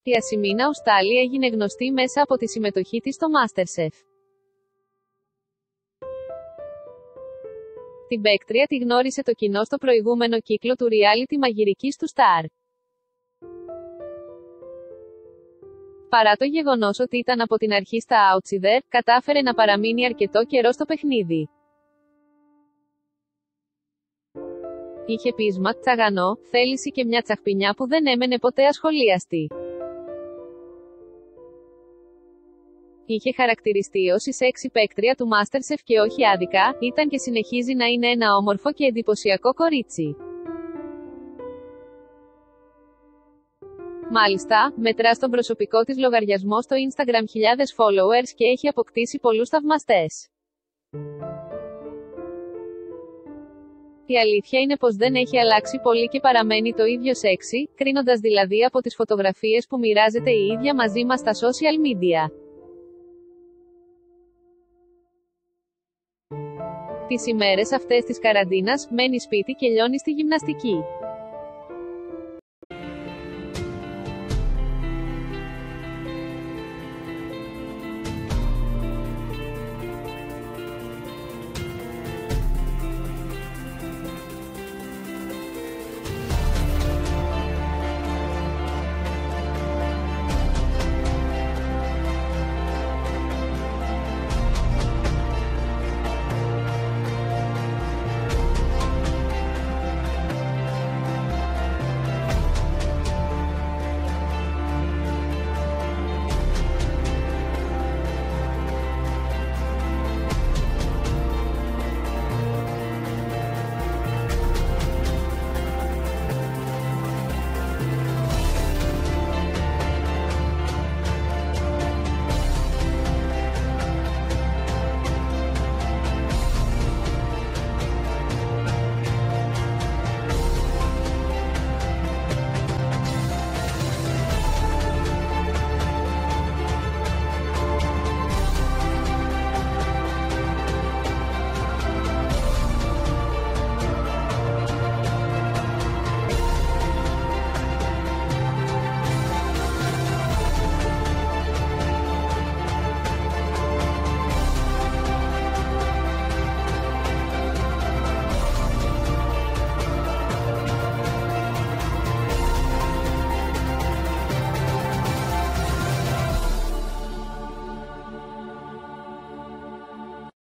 Η Ασημίνα Ουστάλη έγινε γνωστή μέσα από τη συμμετοχή της στο MasterChef. Την παίκτρια τη γνώρισε το κοινό στο προηγούμενο κύκλο του reality μαγειρικής του Star. Παρά το γεγονός ότι ήταν από την αρχή στα Outsider, κατάφερε να παραμείνει αρκετό καιρό στο παιχνίδι. Είχε πείσμα, τσαγανό, θέληση και μια τσαχπινιά που δεν έμενε ποτέ ασχολίαστη. Είχε χαρακτηριστεί ως η σεξι παίκτρια του MasterChef και όχι άδικα, ήταν και συνεχίζει να είναι ένα όμορφο και εντυπωσιακό κορίτσι. Μάλιστα, μετρά στον προσωπικό της λογαριασμό στο Instagram χιλιάδες followers και έχει αποκτήσει πολλούς θαυμαστές. Η αλήθεια είναι πως δεν έχει αλλάξει πολύ και παραμένει το ίδιο σεξι, κρίνοντας δηλαδή από τις φωτογραφίες που μοιράζεται η ίδια μαζί μας στα social media. Τις ημέρες αυτές της καραντίνας, μένει σπίτι και λιώνει στη γυμναστική.